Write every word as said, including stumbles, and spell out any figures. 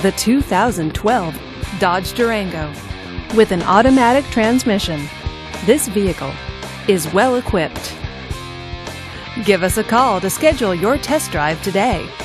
the two thousand twelve Dodge Durango. With an automatic transmission, this vehicle is well equipped. Give us a call to schedule your test drive today.